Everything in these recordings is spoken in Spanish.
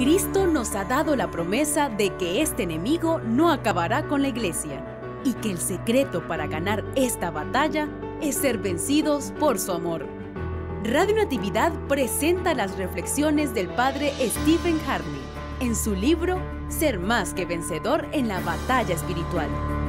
Cristo nos ha dado la promesa de que este enemigo no acabará con la iglesia y que el secreto para ganar esta batalla es ser vencidos por su amor. Radio Natividad presenta las reflexiones del padre Stephen Harney en su libro Ser más que vencedor en la batalla espiritual.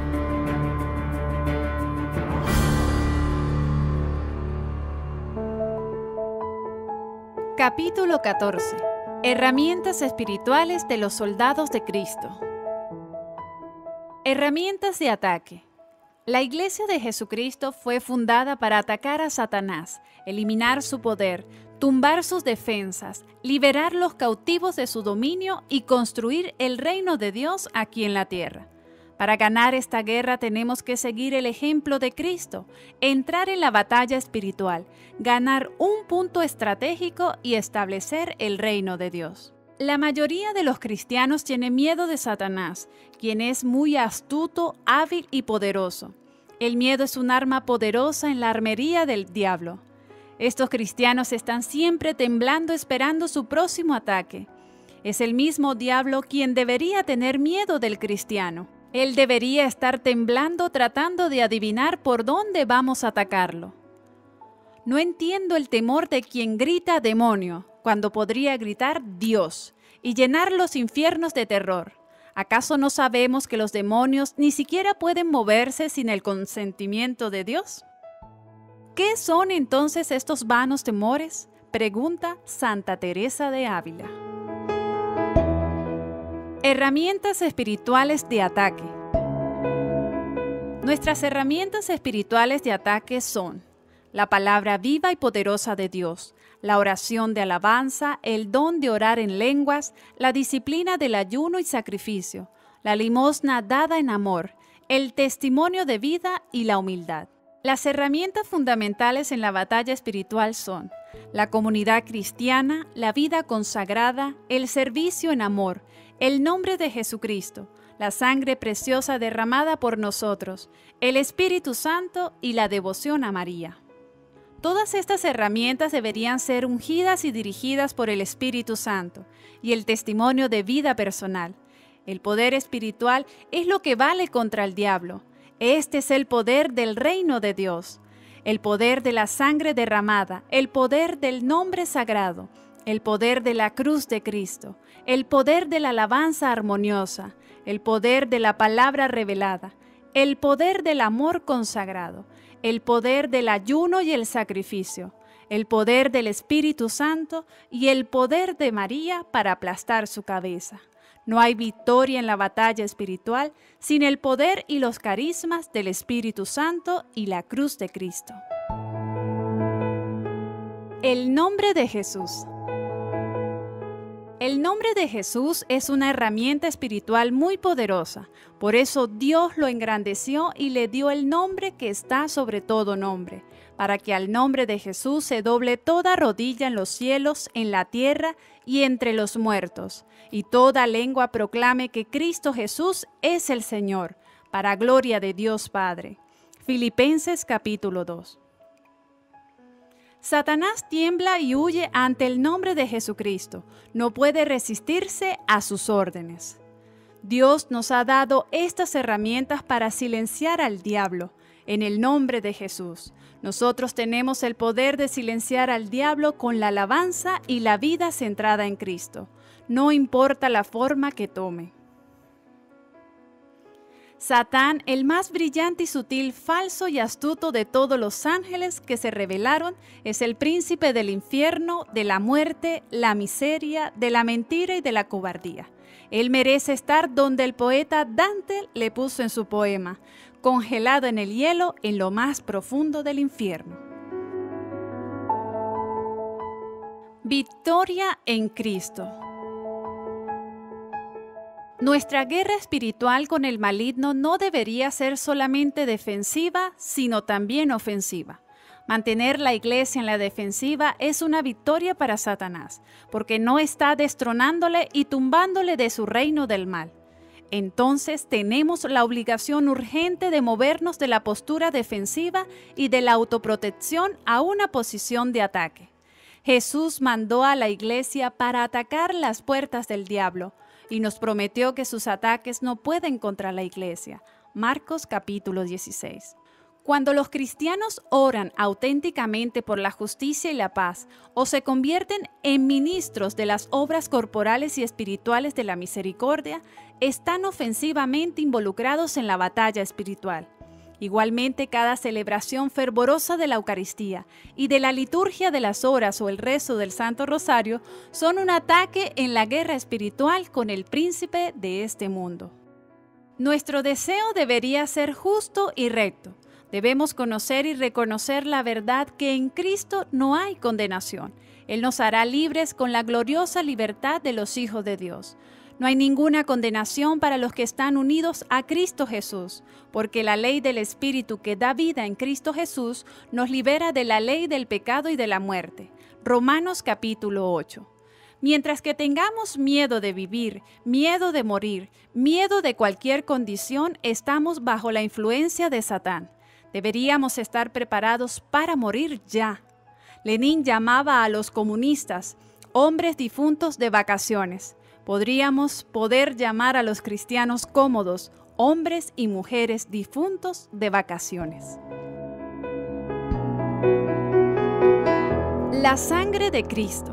Capítulo 14. Herramientas espirituales de los soldados de Cristo. Herramientas de ataque. La Iglesia de Jesucristo fue fundada para atacar a Satanás, eliminar su poder, tumbar sus defensas, liberar los cautivos de su dominio y construir el reino de Dios aquí en la tierra. Para ganar esta guerra tenemos que seguir el ejemplo de Cristo, entrar en la batalla espiritual, ganar un punto estratégico y establecer el reino de Dios. La mayoría de los cristianos tiene miedo de Satanás, quien es muy astuto, hábil y poderoso. El miedo es un arma poderosa en la armería del diablo. Estos cristianos están siempre temblando esperando su próximo ataque. Es el mismo diablo quien debería tener miedo del cristiano. Él debería estar temblando tratando de adivinar por dónde vamos a atacarlo. No entiendo el temor de quien grita demonio, cuando podría gritar Dios, y llenar los infiernos de terror. ¿Acaso no sabemos que los demonios ni siquiera pueden moverse sin el consentimiento de Dios? ¿Qué son entonces estos vanos temores? Pregunta Santa Teresa de Ávila. Herramientas espirituales de ataque. Nuestras herramientas espirituales de ataque son la palabra viva y poderosa de Dios, la oración de alabanza, el don de orar en lenguas, la disciplina del ayuno y sacrificio, la limosna dada en amor, el testimonio de vida y la humildad. Las herramientas fundamentales en la batalla espiritual son la comunidad cristiana, la vida consagrada, el servicio en amor, el nombre de Jesucristo, la sangre preciosa derramada por nosotros, el Espíritu Santo y la devoción a María. Todas estas herramientas deberían ser ungidas y dirigidas por el Espíritu Santo y el testimonio de vida personal. El poder espiritual es lo que vale contra el diablo. Este es el poder del reino de Dios, el poder de la sangre derramada, el poder del nombre sagrado, el poder de la cruz de Cristo, el poder de la alabanza armoniosa, el poder de la palabra revelada, el poder del amor consagrado, el poder del ayuno y el sacrificio, el poder del Espíritu Santo y el poder de María para aplastar su cabeza. No hay victoria en la batalla espiritual sin el poder y los carismas del Espíritu Santo y la cruz de Cristo. El nombre de Jesús. El nombre de Jesús es una herramienta espiritual muy poderosa. Por eso Dios lo engrandeció y le dio el nombre que está sobre todo nombre, para que al nombre de Jesús se doble toda rodilla en los cielos, en la tierra y entre los muertos, y toda lengua proclame que Cristo Jesús es el Señor, para gloria de Dios Padre. Filipenses capítulo 2. Satanás tiembla y huye ante el nombre de Jesucristo. No puede resistirse a sus órdenes. Dios nos ha dado estas herramientas para silenciar al diablo. En el nombre de Jesús, nosotros tenemos el poder de silenciar al diablo con la alabanza y la vida centrada en Cristo. No importa la forma que tome. Satán, el más brillante y sutil, falso y astuto de todos los ángeles que se rebelaron, es el príncipe del infierno, de la muerte, la miseria, de la mentira y de la cobardía. Él merece estar donde el poeta Dante le puso en su poema, congelado en el hielo en lo más profundo del infierno. Victoria en Cristo. Nuestra guerra espiritual con el maligno no debería ser solamente defensiva, sino también ofensiva. Mantener la iglesia en la defensiva es una victoria para Satanás, porque no está destronándole y tumbándole de su reino del mal. Entonces tenemos la obligación urgente de movernos de la postura defensiva y de la autoprotección a una posición de ataque. Jesús mandó a la iglesia para atacar las puertas del diablo y nos prometió que sus ataques no pueden contra la iglesia. Marcos capítulo 16. Cuando los cristianos oran auténticamente por la justicia y la paz, o se convierten en ministros de las obras corporales y espirituales de la misericordia, están ofensivamente involucrados en la batalla espiritual. Igualmente, cada celebración fervorosa de la Eucaristía y de la liturgia de las horas o el rezo del Santo Rosario son un ataque en la guerra espiritual con el príncipe de este mundo. Nuestro deseo debería ser justo y recto. Debemos conocer y reconocer la verdad que en Cristo no hay condenación. Él nos hará libres con la gloriosa libertad de los hijos de Dios. No hay ninguna condenación para los que están unidos a Cristo Jesús, porque la ley del Espíritu que da vida en Cristo Jesús nos libera de la ley del pecado y de la muerte. Romanos capítulo 8. Mientras que tengamos miedo de vivir, miedo de morir, miedo de cualquier condición, estamos bajo la influencia de Satán. Deberíamos estar preparados para morir ya. Lenin llamaba a los comunistas hombres difuntos de vacaciones. Podríamos llamar a los cristianos cómodos hombres y mujeres difuntos de vacaciones. La sangre de Cristo.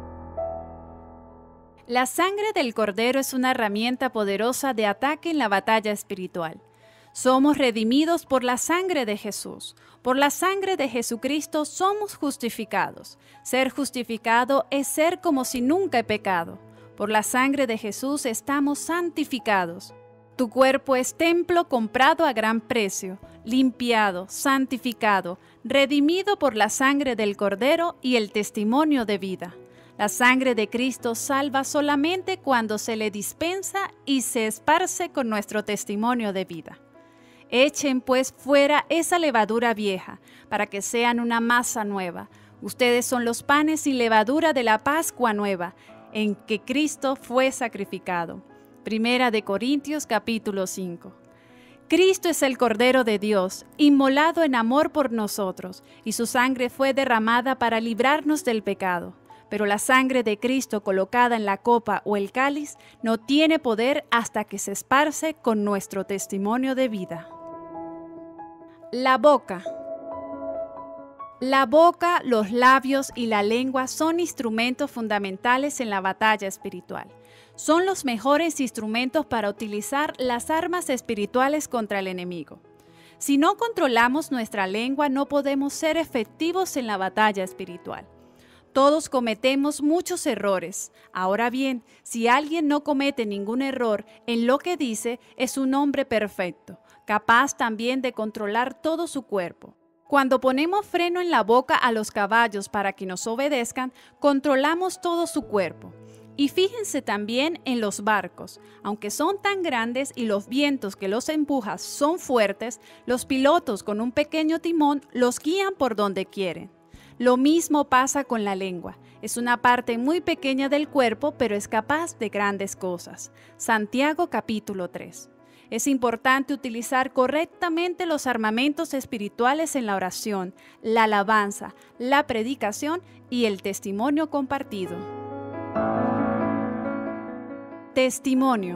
La sangre del Cordero es una herramienta poderosa de ataque en la batalla espiritual. Somos redimidos por la sangre de Jesús. Por la sangre de Jesucristo somos justificados. Ser justificado es ser como si nunca he pecado. Por la sangre de Jesús estamos santificados. Tu cuerpo es templo comprado a gran precio, limpiado, santificado, redimido por la sangre del Cordero y el testimonio de vida. La sangre de Cristo salva solamente cuando se le dispensa y se esparce con nuestro testimonio de vida. Echen pues fuera esa levadura vieja, para que sean una masa nueva. Ustedes son los panes sin levadura de la Pascua nueva, en que Cristo fue sacrificado. Primera de Corintios capítulo 5. Cristo es el Cordero de Dios, inmolado en amor por nosotros, y su sangre fue derramada para librarnos del pecado. Pero la sangre de Cristo colocada en la copa o el cáliz no tiene poder hasta que se esparce con nuestro testimonio de vida. La boca. La boca, los labios y la lengua son instrumentos fundamentales en la batalla espiritual. Son los mejores instrumentos para utilizar las armas espirituales contra el enemigo. Si no controlamos nuestra lengua, no podemos ser efectivos en la batalla espiritual. Todos cometemos muchos errores. Ahora bien, si alguien no comete ningún error en lo que dice, es un hombre perfecto, capaz también de controlar todo su cuerpo. Cuando ponemos freno en la boca a los caballos para que nos obedezcan, controlamos todo su cuerpo. Y fíjense también en los barcos. Aunque son tan grandes y los vientos que los empujan son fuertes, los pilotos con un pequeño timón los guían por donde quieren. Lo mismo pasa con la lengua. Es una parte muy pequeña del cuerpo, pero es capaz de grandes cosas. Santiago capítulo 3. Es importante utilizar correctamente los armamentos espirituales en la oración, la alabanza, la predicación y el testimonio compartido. Testimonio.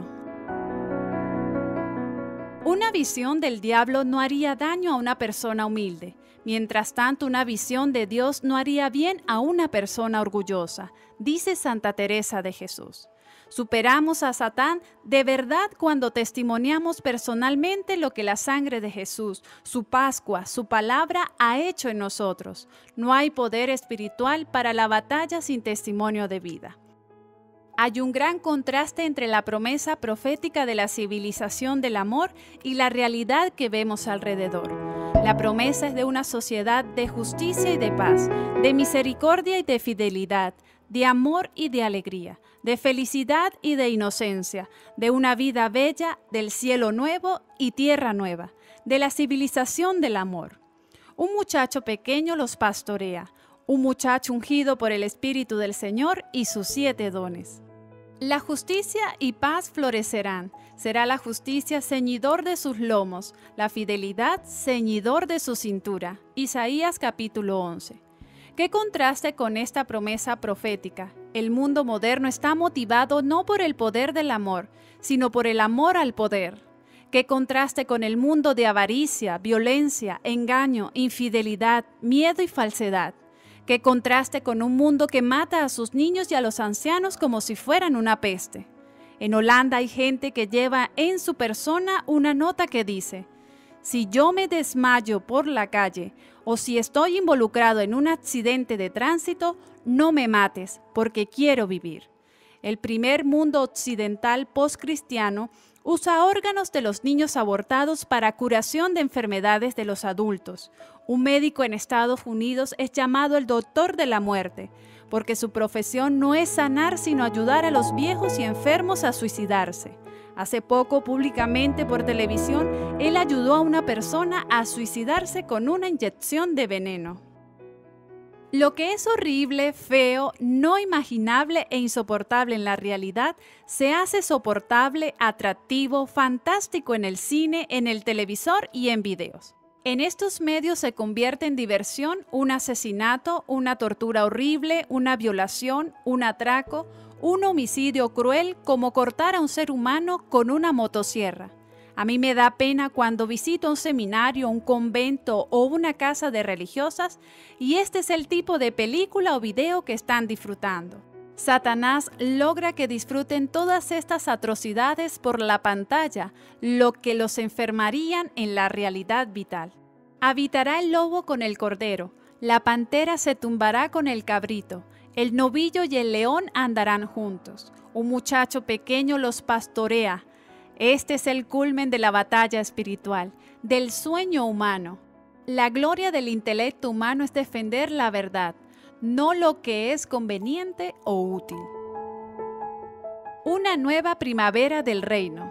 Una visión del diablo no haría daño a una persona humilde. Mientras tanto, una visión de Dios no haría bien a una persona orgullosa, dice Santa Teresa de Jesús. Superamos a Satán de verdad cuando testimoniamos personalmente lo que la sangre de Jesús, su Pascua, su palabra ha hecho en nosotros. No hay poder espiritual para la batalla sin testimonio de vida. Hay un gran contraste entre la promesa profética de la civilización del amor y la realidad que vemos alrededor. La promesa es de una sociedad de justicia y de paz, de misericordia y de fidelidad, de amor y de alegría, de felicidad y de inocencia, de una vida bella, del cielo nuevo y tierra nueva, de la civilización del amor. Un muchacho pequeño los pastorea, un muchacho ungido por el Espíritu del Señor y sus 7 dones. La justicia y paz florecerán. Será la justicia ceñidor de sus lomos, la fidelidad ceñidor de su cintura. Isaías capítulo 11. ¿Qué contraste con esta promesa profética? El mundo moderno está motivado no por el poder del amor, sino por el amor al poder. ¿Qué contraste con el mundo de avaricia, violencia, engaño, infidelidad, miedo y falsedad? ¿Qué contraste con un mundo que mata a sus niños y a los ancianos como si fueran una peste? En Holanda hay gente que lleva en su persona una nota que dice: si yo me desmayo por la calle o si estoy involucrado en un accidente de tránsito, no me mates porque quiero vivir. El primer mundo occidental postcristiano usa órganos de los niños abortados para curación de enfermedades de los adultos. Un médico en Estados Unidos es llamado el doctor de la muerte, porque su profesión no es sanar sino ayudar a los viejos y enfermos a suicidarse. Hace poco, públicamente por televisión, él ayudó a una persona a suicidarse con una inyección de veneno. Lo que es horrible, feo, no imaginable e insoportable en la realidad, se hace soportable, atractivo, fantástico en el cine, en el televisor y en videos. En estos medios se convierte en diversión un asesinato, una tortura horrible, una violación, un atraco, un homicidio cruel como cortar a un ser humano con una motosierra. A mí me da pena cuando visito un seminario, un convento o una casa de religiosas y este es el tipo de película o video que están disfrutando. Satanás logra que disfruten todas estas atrocidades por la pantalla, lo que los enfermarían en la realidad vital. Habitará el lobo con el cordero, la pantera se tumbará con el cabrito, el novillo y el león andarán juntos. Un muchacho pequeño los pastorea. Este es el culmen de la batalla espiritual, del sueño humano. La gloria del intelecto humano es defender la verdad, no lo que es conveniente o útil. Una nueva primavera del reino.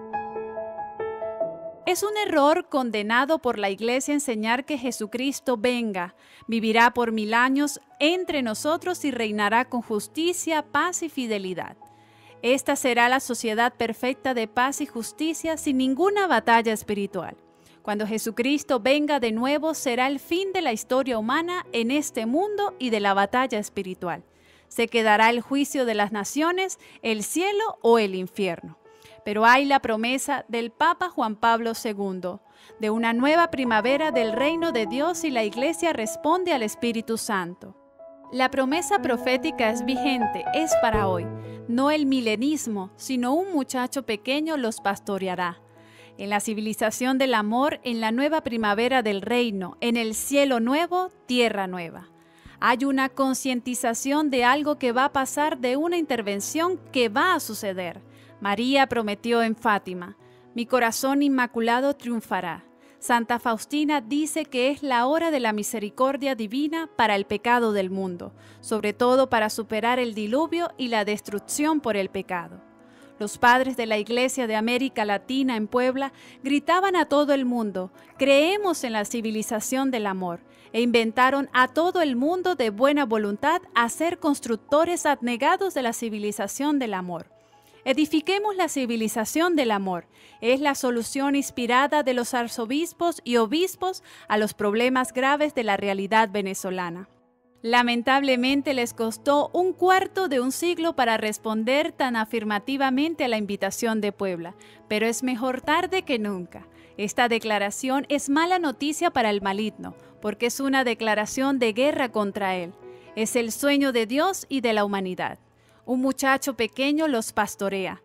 Es un error condenado por la Iglesia enseñar que Jesucristo venga, vivirá por 1000 años entre nosotros y reinará con justicia, paz y fidelidad. Esta será la sociedad perfecta de paz y justicia sin ninguna batalla espiritual. Cuando Jesucristo venga de nuevo será el fin de la historia humana en este mundo y de la batalla espiritual. Se quedará el juicio de las naciones, el cielo o el infierno. Pero hay la promesa del Papa Juan Pablo II, de una nueva primavera del reino de Dios y la Iglesia responde al Espíritu Santo. La promesa profética es vigente, es para hoy. No el milenismo, sino un muchacho pequeño los pastoreará. En la civilización del amor, en la nueva primavera del reino, en el cielo nuevo, tierra nueva. Hay una concientización de algo que va a pasar, de una intervención que va a suceder. María prometió en Fátima: mi corazón inmaculado triunfará. Santa Faustina dice que es la hora de la misericordia divina para el pecado del mundo, sobre todo para superar el diluvio y la destrucción por el pecado. Los padres de la Iglesia de América Latina en Puebla gritaban a todo el mundo: creemos en la civilización del amor, e inventaron a todo el mundo de buena voluntad a ser constructores abnegados de la civilización del amor. Edifiquemos la civilización del amor. Es la solución inspirada de los arzobispos y obispos a los problemas graves de la realidad venezolana. Lamentablemente les costó 1/4 de un siglo para responder tan afirmativamente a la invitación de Puebla, pero es mejor tarde que nunca. Esta declaración es mala noticia para el maligno, porque es una declaración de guerra contra él. Es el sueño de Dios y de la humanidad. Un muchacho pequeño los pastorea.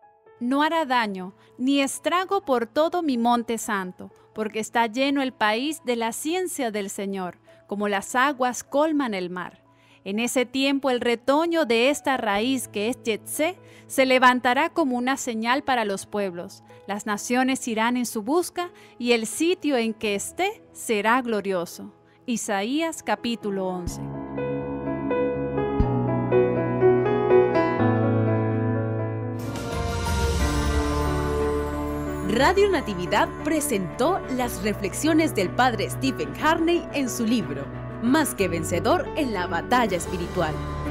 No hará daño ni estrago por todo mi monte santo, porque está lleno el país de la ciencia del Señor, como las aguas colman el mar. En ese tiempo el retoño de esta raíz que es Yetsé se levantará como una señal para los pueblos. Las naciones irán en su busca y el sitio en que esté será glorioso. Isaías capítulo 11. Radio Natividad presentó las reflexiones del padre Stephen Harney en su libro Más que vencedor en la batalla espiritual.